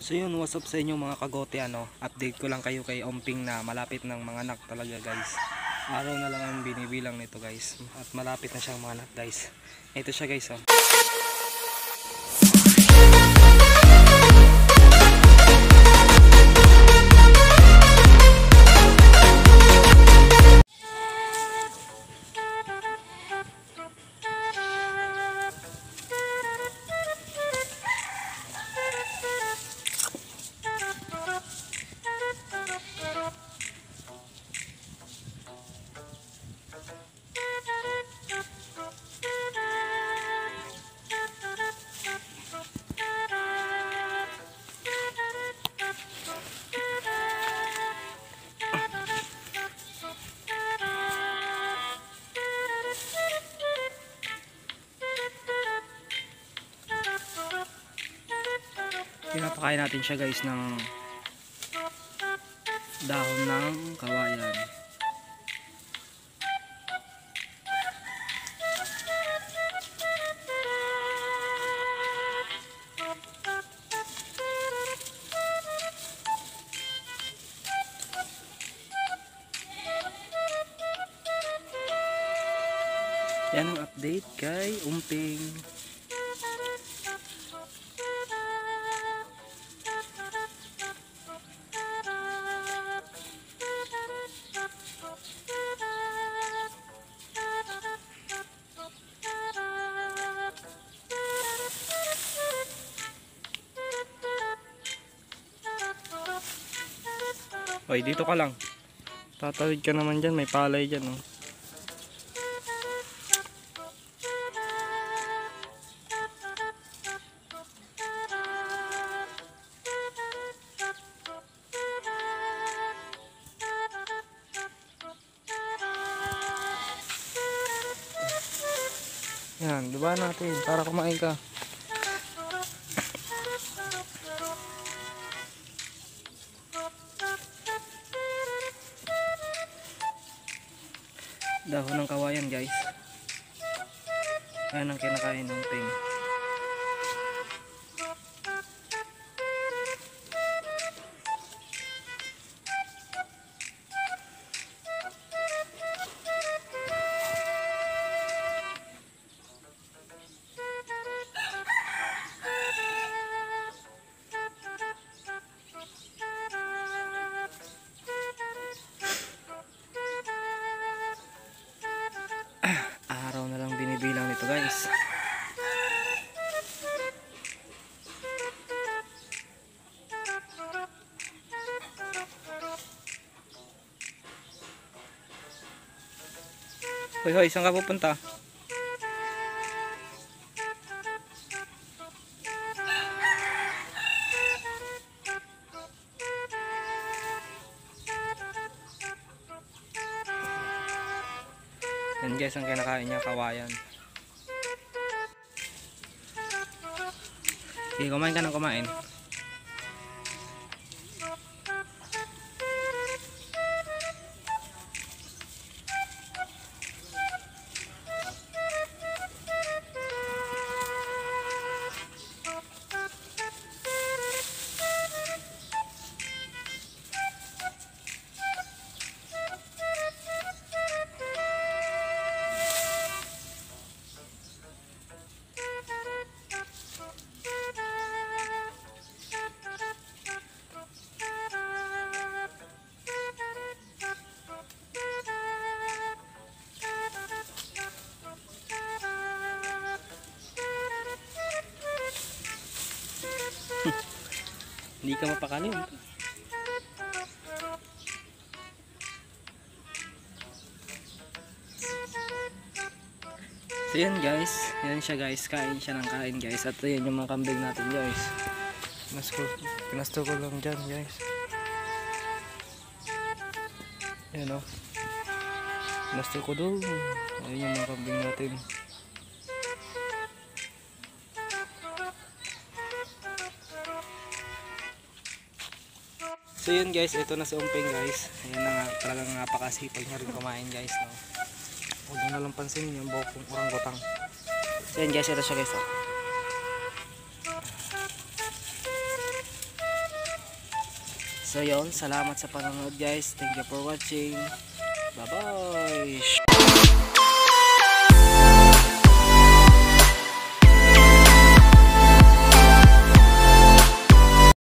So yun, what's up sa inyo mga kagote, update ko lang kayo kay Omping na malapit ng mga anak talaga guys. Araw na lang ang binibilang nito guys, at malapit na siyang mga anak guys. Ito siya guys, oh. Pinapakain natin siya guys ng dahon ng kawayan. Yan ang update kay Omping. Oy, dito ka lang. Tatawid ka naman dyan, may palay dyan, oh. Yan, diba natin para kumain ka. Dahon ng kawayan guys. Yan ang kinakain ng Omping. Araw na lang binibilang nito guys. Hoy hoy, saan ka pupunta? Yan guys ang kinakain niya, kawayan. Okay, kumain ka ng kumain. Hindi ka mapakalim. So yan guys, yan siya guys, kain siya ng kain guys. At yan yung mga kambing natin guys. Pinasto ko lang dyan guys. Yan o, pinasto ko doon. Ayan yung mga kambing natin. So yun guys, ito na si Omping guys. Ayan na nga, talagang napakasipag niya rin kumain guys, no? Huwag nyo nalang pansinin yung buhok ng orangutang. So yun guys, ito siya guys, oh. So yon, salamat sa panonood guys. Thank you for watching. Bye bye.